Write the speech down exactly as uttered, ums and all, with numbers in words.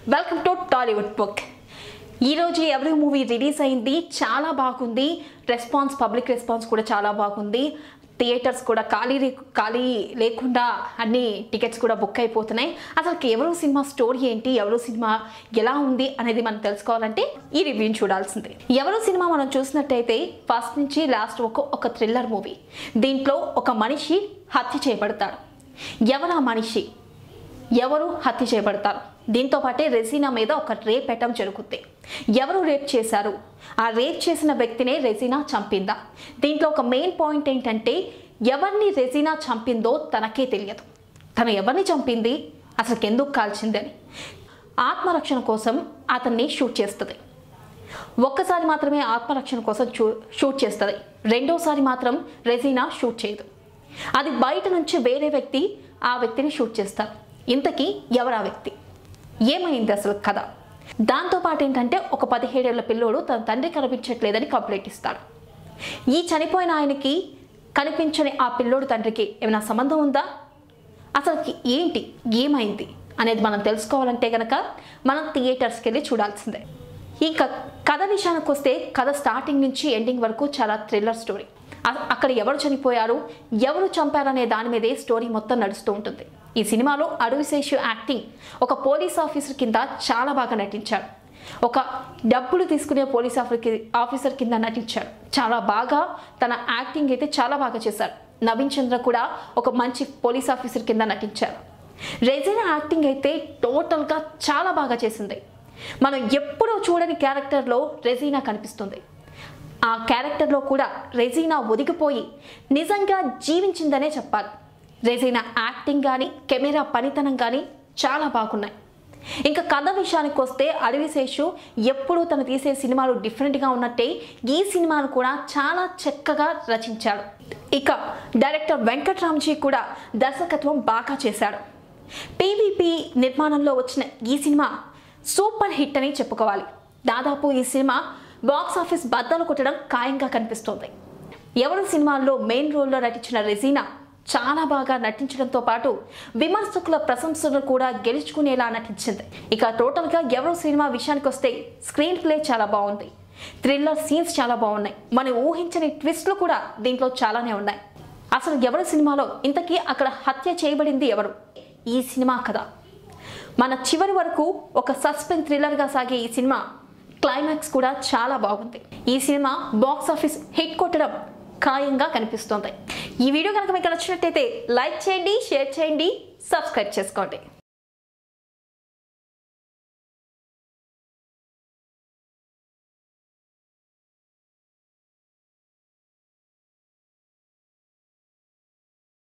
Welcome to Tollywood book. ఈరోజు ఎవరి movie release అయింది, చాలా బాగుంది. రెస్పాన్స్ పబ్లిక్ రెస్పాన్స్ కూడా చాలా బాగుంది. థియేటర్స్ కూడా ఖాళీ ఖాళీ లేకుండా అన్ని టికెట్స్ కూడా బుక్ అయిపోతున్నాయి. అసలు ఎవరు సినిమా స్టోరీ ఏంటి, ఎవరు సినిమా ఎలా ఉంది అనేది మనం తెలుసుకోవాలంటే ఈ రివ్యూని చూడాల్సిందే. ఎవరు సినిమా మనం చూసినట్టయితే ఫస్ట్ నుంచి లాస్ట్ ఒక ఒక థ్రిల్లర్ మూవీ. దీంట్లో ఒక మనిషి హత్య చేయబడతాడు. ఎవరు ఆ మనిషి, ఎవరు హత్య చేయబడతారు? దీంతో పాటే రెజీనా మీద ఒక రేప్ అటెంప్ట్ జరుగుతుంది. ఎవరు రేప్ చేశారు? ఆ రేప్ చేసిన వ్యక్తినే రెజీనా చంపిందా? దీంట్లో ఒక మెయిన్ పాయింట్ ఏంటంటే ఎవరిని రెజీనా చంపిందో తనకే తెలియదు. తను ఎవరిని చంపింది, అసలు ఎందుకు కాల్చిందని ఆత్మరక్షణ కోసం అతన్ని షూట్ చేస్తుంది. ఒక్కసారి మాత్రమే ఆత్మరక్షణ కోసం షూ షూట్ చేస్తుంది. రెండోసారి మాత్రం రెజీనా షూట్ చేయదు. అది బయట నుంచి వేరే వ్యక్తి ఆ వ్యక్తిని షూట్ చేస్తారు. ఇంతకీ ఎవరు ఆ వ్యక్తి, ఏమైంది అసలు కథ? దాంతోపాటు ఏంటంటే ఒక పదిహేడేళ్ల పిల్లోడు తన తండ్రి కనిపించట్లేదని కంప్లైంట్ ఇస్తాడు. ఈ చనిపోయిన ఆయనకి కనిపించని ఆ పిల్లోడు తండ్రికి ఏమైనా సంబంధం ఉందా, అసలుకి ఏంటి ఏమైంది అనేది మనం తెలుసుకోవాలంటే కనుక మనం థియేటర్స్కి వెళ్ళి చూడాల్సిందే. ఇంకా కథ విషయానికి వస్తే కథ స్టార్టింగ్ నుంచి ఎండింగ్ వరకు చాలా థ్రిల్లర్ స్టోరీ. అక్కడ ఎవరు చనిపోయారు, ఎవరు చంపారనే దాని మీదే స్టోరీ మొత్తం నడుస్తూ ఉంటుంది. ఈ సినిమాలో అడవిశేషు యాక్టింగ్ ఒక పోలీస్ ఆఫీసర్ కింద చాలా బాగా నటించాడు. ఒక డబ్బులు తీసుకునే పోలీస్ ఆఫీసర్ కింద నటించాడు. చాలా బాగా తన యాక్టింగ్ అయితే చాలా బాగా చేశాడు. నవీన్ చంద్ర కూడా ఒక మంచి పోలీస్ ఆఫీసర్ కింద నటించారు. రెజీనా యాక్టింగ్ అయితే టోటల్గా చాలా బాగా చేసింది. మనం ఎప్పుడూ చూడని క్యారెక్టర్లో రెజీనా కనిపిస్తుంది. ఆ క్యారెక్టర్లో కూడా రెజీనా ఒదిగిపోయి నిజంగా జీవించిందనే చెప్పాలి. రెజీనా యాక్టింగ్ కానీ కెమెరా పనితనం కానీ చాలా బాగున్నాయి. ఇంకా కథ విషయానికి వస్తే అడవిశేషు ఎప్పుడూ తను తీసే సినిమాలు డిఫరెంట్గా ఉన్నట్టే ఈ సినిమాను కూడా చాలా చక్కగా రచించాడు. ఇక డైరెక్టర్ వెంకట్రామ్జీ కూడా దర్శకత్వం బాగా చేశాడు. పీవీపీ నిర్మాణంలో వచ్చిన ఈ సినిమా సూపర్ హిట్ అని చెప్పుకోవాలి. దాదాపు ఈ సినిమా బాక్స్ ఆఫీస్ బద్దలు కొట్టడం ఖాయంగా కనిపిస్తోంది. ఎవరు సినిమాల్లో మెయిన్ రోల్లో నటించిన రెజీనా చాలా బాగా నటించడంతో పాటు విమర్శకుల ప్రశంసలు కూడా గెలుచుకునేలా నటించింది. ఇక టోటల్గా ఎవరు సినిమా విషయానికి వస్తే స్క్రీన్ ప్లే చాలా బాగుంది. థ్రిల్లర్ సీన్స్ చాలా బాగున్నాయి. మనం ఊహించని ట్విస్ట్లు కూడా దీంట్లో చాలానే ఉన్నాయి. అసలు ఎవరు సినిమాలో ఇంతకీ అక్కడ హత్య చేయబడింది ఎవరు, ఈ సినిమా కథ మన చివరి వరకు ఒక సస్పెన్స్ థ్రిల్లర్గా సాగే ఈ సినిమా క్లైమాక్స్ కూడా చాలా బాగుంది. ఈ సినిమా బాక్స్ ఆఫీస్ హిట్ కొట్టడం ఖాయంగా కనిపిస్తోంది. ఈ వీడియో కనుక మీకు నచ్చినట్టయితే లైక్ చేయండి, షేర్ చేయండి, సబ్స్క్రైబ్ చేసుకోండి.